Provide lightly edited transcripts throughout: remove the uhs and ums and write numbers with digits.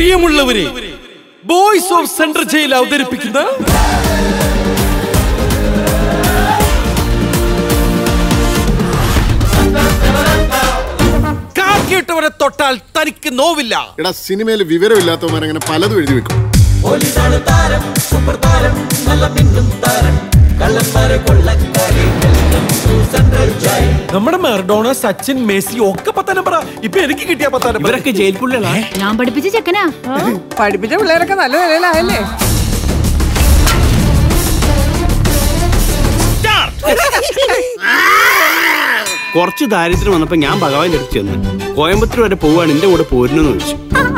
പ്രിയമുള്ളവരെ, boys of central jail അവതരിപ്പിക്കുന്ന കാക്കിയിട്ടവരെ തൊട്ടാൽ തനിക്ക് നോവില്ല. എടാ, സിനിമയിൽ വിവരമില്ലാത്തവന്മാരങ്ങനെ പലതും എഴുതി വെക്കും. നമ്മുടെ മെർഡോണ, സച്ചിൻ, മെസ്സി ഒക്കെ 10 നമ്പറാ. ഇപ്പൊ എനിക്ക് കിട്ടിയ 10 നമ്പർ. ഇവരൊക്കെ ജയിൽ പുള്ളികളാ. ഞാൻ പഠിപ്പിച്ച ചെക്കനാ. പഠിപ്പിച്ച പിള്ളേരൊക്കെ നല്ല നിലയിലായല്ലേ? കുറച്ച് ദാരിദ്ര്യം വന്നപ്പോ ഞാൻ ഭഗവാന്റെ അടുത്ത് ചെന്ന് കോയമ്പത്തൂർ വരെ പോവാണ്, എന്റെ കൂടെ പോരുന്നെന്ന് ചോദിച്ചു.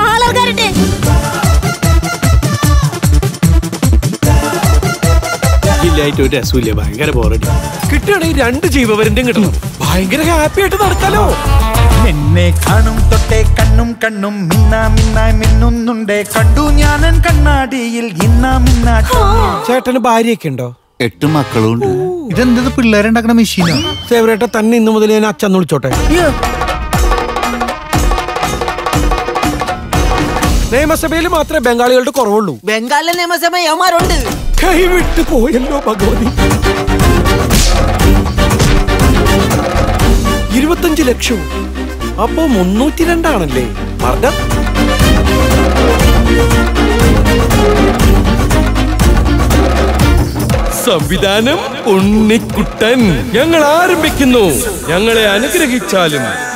ായിട്ട് ഒരു രസമില്ല, ഭയങ്കര ബോറടി. കിട്ടുകയാണെങ്കിൽ 2 ജീവവരന്റെയും കിട്ടണം. ഭയങ്കര ഹാപ്പി ആയിട്ട് നടക്കാലോ. എന്നെ കാണും തൊട്ടേ കണ്ണും കണ്ണും മിന്നായി മിന്നുന്നുണ്ടേ. കണ്ടു ഞാനൻ കണ്ണാടിയിൽ ഇന്നാ. ചേട്ടന് ഭാര്യയൊക്കെ ഉണ്ടോ? 8 മക്കളുണ്ട്. ഇതെന്തത് പിള്ളേരുണ്ടാക്കണ മെഷീനോ? സേവരേട്ട തന്നെ ഇന്നു മുതൽ ഞാൻ അച്ഛൻ വിളിച്ചോട്ടെ. നിയമസഭയിൽ മാത്രമേ ബംഗാളികളുടെ കുറവുള്ളൂ. ബംഗാളിലെ നിയമസഭ യവന്മാരുണ്ട്. കൈവിട്ട് പോയല്ലോ ഭഗവതി. 25 ലക്ഷവും അപ്പോ 302 ആണല്ലേ മർദ്ദം. സംവിധാനം ഉണ്ണിക്കുട്ടൻ. ഞങ്ങൾ ആരംഭിക്കുന്നു. ഞങ്ങളെ അനുഗ്രഹിച്ചാലും